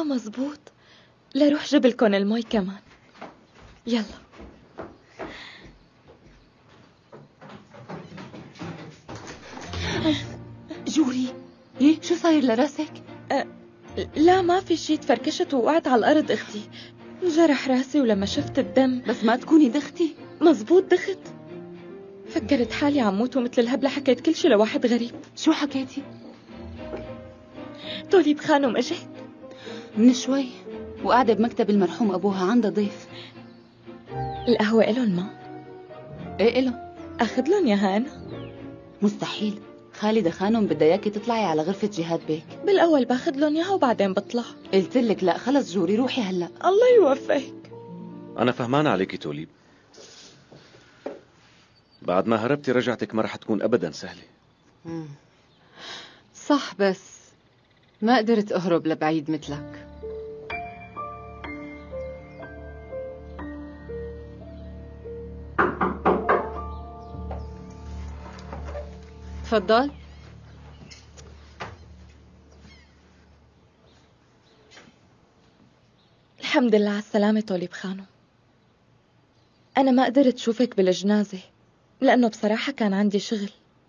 مزبوط. لروح جبلكن المي كمان. يلا. جوري، ايه شو صاير لراسك؟ لا ما في شي، تفركشت ووقعت على الأرض أختي، جرح راسي ولما شفت الدم. بس ما تكوني دختي. مزبوط دخت. فكرت حالي عم موت ومثل الهبلة حكيت كل شي لواحد غريب. شو حكيتي؟ طوليب خانم اجت من شوي وقاعدة بمكتب المرحوم أبوها، عندها ضيف. القهوة إلن ما؟ ايه إله؟ أخذلن يا هانا؟ مستحيل، خالدة خانم بدها اياكي تطلعي على غرفة جهاد بيك. بالأول باخذلن إياها وبعدين بطلع. قلتلك لا، خلص جوري روحي هلأ. الله يوفقك. أنا فهمان عليكي توليب، بعد ما هربتي رجعتك ما رح تكون أبدا سهلة. صح، بس ما قدرت أهرب لبعيد مثلك. تفضل. الحمد لله على السلامة طوليب خانم. أنا ما قدرت شوفك بالجنازة لأنه بصراحة كان عندي شغل.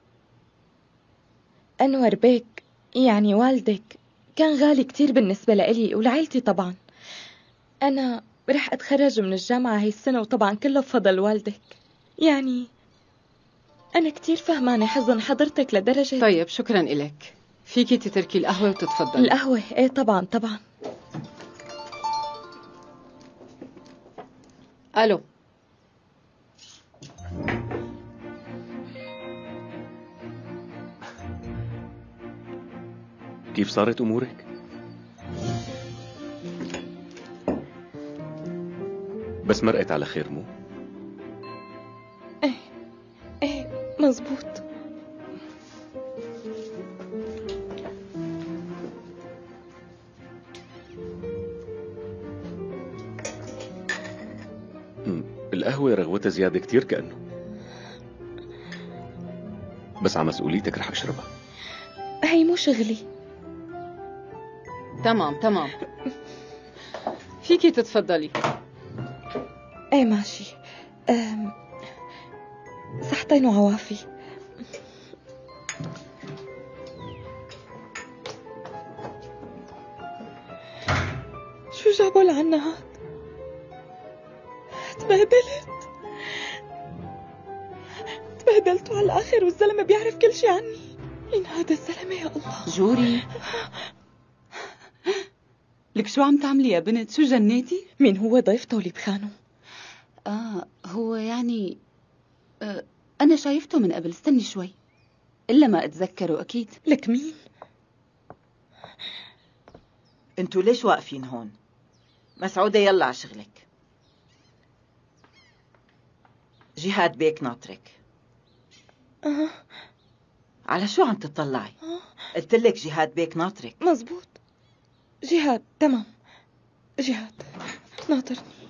أنور بيك يعني والدك كان غالي كتير بالنسبة لإلي ولعائلتي طبعا. أنا رح أتخرج من الجامعة هاي السنة وطبعا كله بفضل والدك. يعني أنا كتير فهمانة حزن حضرتك لدرجة. طيب شكرا إلك، فيكي تتركي القهوة وتتفضلي. القهوة ايه طبعا طبعا. ألو. كيف صارت أمورك؟ بس مرقت على خير مو؟ ايه مزبوط. القهوة رغوتها زيادة كتير كأنه، بس على مسؤوليتك رح أشربها. هي مو شغلي. تمام فيكي تتفضلي. ايه ماشي. صحتين وعوافي. شو جابوا لعنا هاد؟ تبهدلت على الآخر والزلمة بيعرف كل شي عني. مين هذا الزلمة يا الله؟ جوري لك شو عم تعملي يا بنت؟ شو جنيتي؟ مين هو ضيف طوليب خانم؟ هو يعني أنا شايفته من قبل، استني شوي إلا ما أتذكره أكيد. لك مين؟ انتوا ليش واقفين هون؟ مسعودة يلا على شغلك. جهاد بيك ناطرك. على شو عم تطلعي؟ قلتلك جهاد بيك ناطرك. مزبوط، جهاد تمام. جهاد ناطرني.